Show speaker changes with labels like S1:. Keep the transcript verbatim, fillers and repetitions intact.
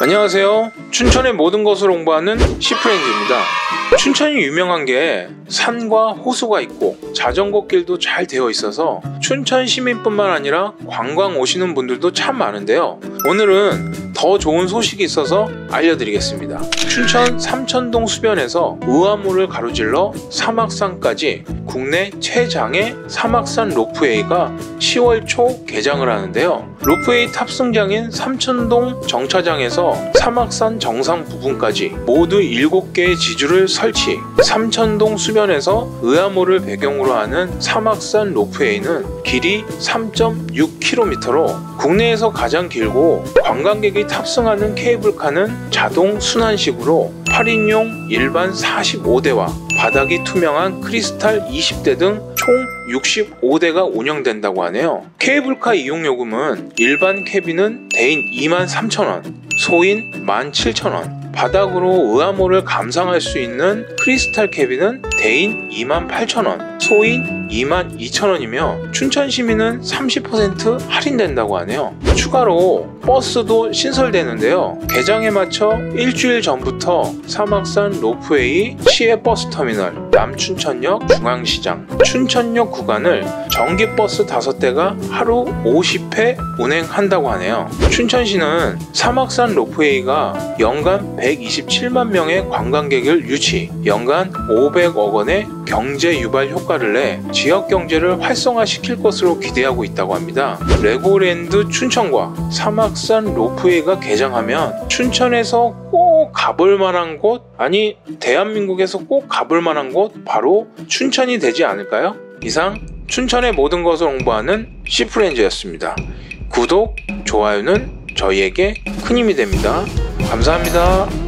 S1: 안녕하세요. 춘천의 모든 것을 홍보하는 시프렌즈입니다. 춘천이 유명한 게 산과 호수가 있고 자전거 길도 잘 되어 있어서 춘천 시민뿐만 아니라 관광 오시는 분들도 참 많은데요. 오늘은 더 좋은 소식이 있어서 알려드리겠습니다. 춘천 삼천동 수변에서 의암호를 가로질러 사막산까지 국내 최장의 사막산 로프웨이가 시월 초 개장을 하는데요. 로프웨이 탑승장인 삼천동 정차장에서 사막산 정상 부분까지 모두 일곱 개의 지주를 설치. 삼천동 수변에서 의암호를 배경으로 하는 사막산 로프웨이는 길이 삼 점 육 킬로미터로 국내에서 가장 길고 관광객이 탑승하는 케이블카는 자동 순환식으로 팔 인용 일반 사십오 대와 바닥이 투명한 크리스탈 이십 대 등 총 육십오 대가 운영된다고 하네요. 케이블카 이용요금은 일반 캐빈은 대인 이만 삼천 원, 소인 만 칠천 원, 바닥으로 의암호를 감상할 수 있는 크리스탈 캐빈은 대인 이만 팔천 원, 소인 이만 이천 원이며 춘천 시민은 삼십 퍼센트 할인된다고 하네요. 추가로 버스도 신설되는데요. 개장에 맞춰 일주일 전부터 사막산 로프웨이 시외버스터미널, 남춘천역, 중앙시장, 춘천역 구간을 전기버스 다섯 대가 하루 오십 회 운행한다고 하네요. 춘천시는 사막산 로프웨이가 연간 백이십칠만 명의 관광객을 유치, 연간 오백억 원의 경제 유발 효과를 내 지역 경제를 활성화시킬 것으로 기대하고 있다고 합니다. 레고랜드 춘천과 사막산 로프웨이가 개장하면 춘천에서 꼭 가볼 만한 곳, 아니 대한민국에서 꼭 가볼 만한 곳 바로 춘천이 되지 않을까요? 이상 춘천의 모든 것을 홍보하는 시프렌즈였습니다. 구독, 좋아요는 저희에게 큰 힘이 됩니다. 감사합니다.